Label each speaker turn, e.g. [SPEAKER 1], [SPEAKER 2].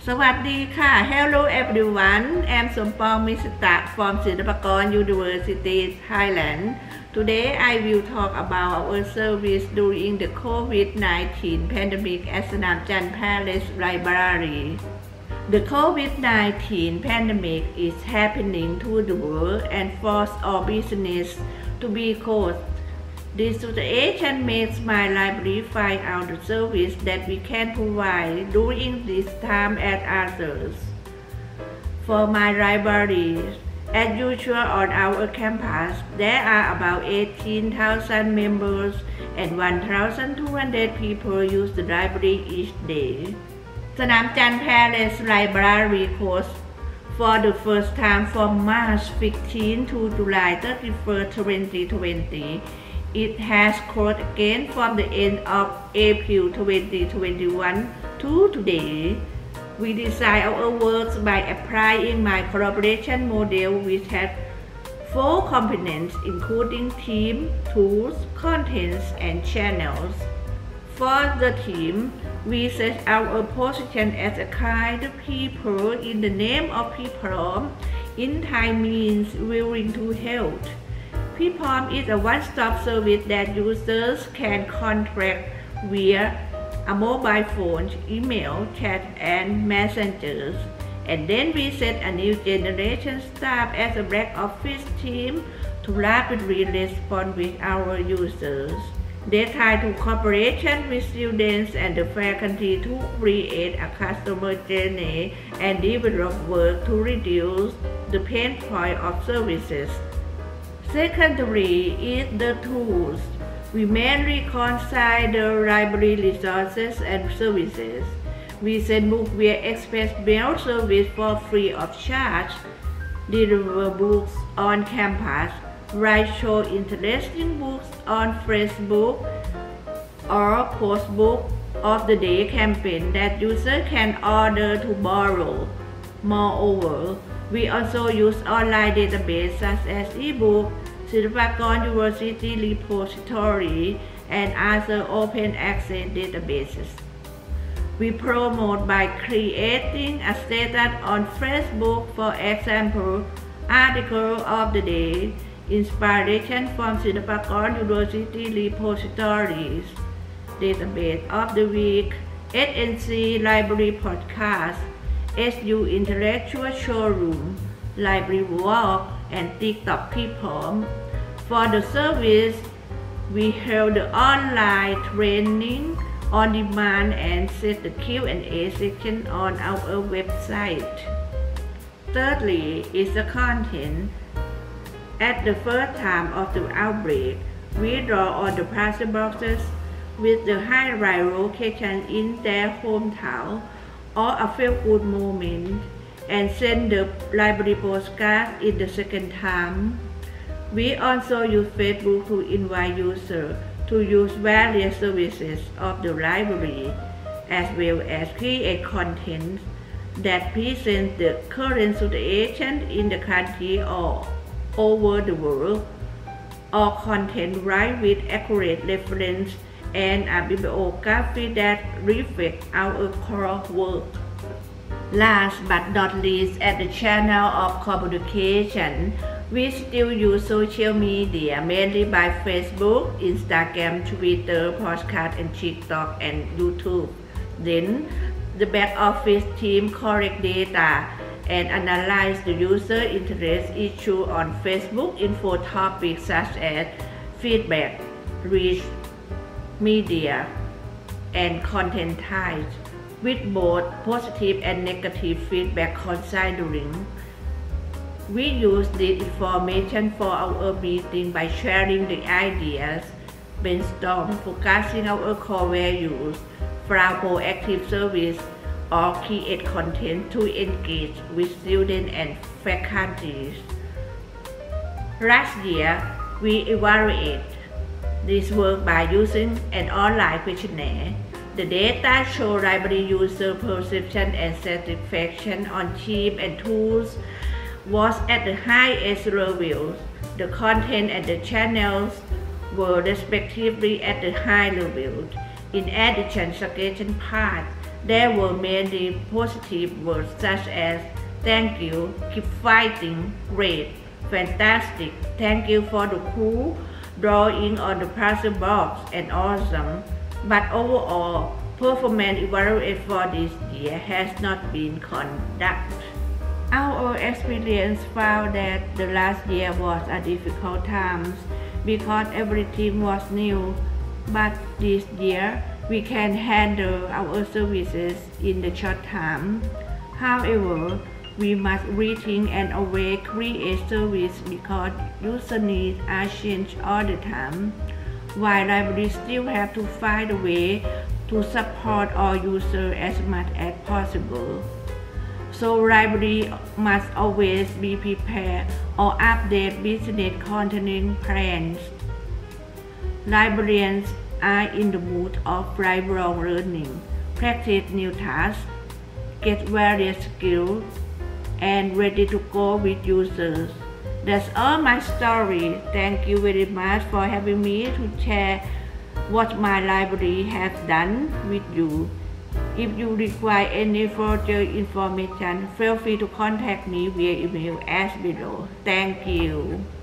[SPEAKER 1] สวัสดีค่ะ Hello everyone. I'm Sompong Misita from Sirapakon University, Thailand. Today I will talk about our service during the COVID-19 pandemic at Sanam Chan Palace Library. The COVID-19 pandemic is happening to the world and forced all business to be closed. This situation makes my library find out the service that we can provide during this time as others. For my library, as usual on our campus, there are about 18,000 members and 1,200 people use the library each day. Sanam Chan Palace Library closed for the first time from March 15 to July 31, 2020. It has closed again from the end of April 2021 to today. We design our works by applying my collaboration model which has 4 components including theme, tools, contents, and channels. For the theme, we set our position as a kind people in the name of Pipom. In Thai means willing to help. Pipom is a one-stop service that users can contact via a mobile phone, email, chat, and messengers. And then we set a new generation staff as a back office team to rapidly respond with our users. They try to cooperation with students and the faculty to create a customer journey and develop work to reduce the pain point of services. Secondly is the tools. We mainly consider library resources and services. We send books via express mail service for free of charge, deliver books on campus, write show interesting books on Facebook, or post book of the day campaign that users can order to borrow. Moreover, we also use online databases such as eBook, Sirapakon University Repository, and other open access databases. We promote by creating a status on Facebook, for example, article of the day, inspiration from Sirapakon University Repositories, database of the week, SNC Library Podcast, SU Intellectual Showroom, Library Walk, and TikTok Pipom. For the service, we held the online training on demand and set the Q&A section on our website. Thirdly is the content. At the first time of the outbreak, we draw on the parcel boxes with the highlight location in their hometown or a feel-good moment and send the library postcard in the second time. We also use Facebook to invite users to use various services of the library, as well as create content that present the current situation in the country or over the world, or content write with accurate reference and a bibliography that reflects our core work. Last but not least, at the channel of communication, we still use social media mainly by Facebook, Instagram, Twitter, podcast, and TikTok, and YouTube. Then, the back office team collect data and analyze the user interest issue on Facebook info topics such as feedback, reach, media, and content types, with both positive and negative feedback considering. We use this information for our meeting by sharing the ideas, brainstorm, focusing our core values, file proactive service, or create content to engage with students and faculty. Last year, we evaluated this work by using an online questionnaire. The data show library user perception and satisfaction on team and tools was at the highest levels. The content and the channels were respectively at the high levels. In addition, suggestion part There were many positive words such as thank you, keep fighting, great, fantastic, thank you for the cool drawing on the puzzle box, and awesome. But overall, performance evaluation for this year has not been conducted. Our experience found that the last year was a difficult time because everything was new. But this year, we can handle our services in the short time. However, we must rethink and always create service because user needs are changed all the time, while libraries still have to find a way to support all users as much as possible. So library must always be prepared or update business continuing plans. Librarians are in the mood of lifelong learning, practice new tasks, get various skills, and ready to go with users. That's all my story. Thank you very much for having me to share what my library has done with you. If you require any further information, feel free to contact me via email as below. Thank you.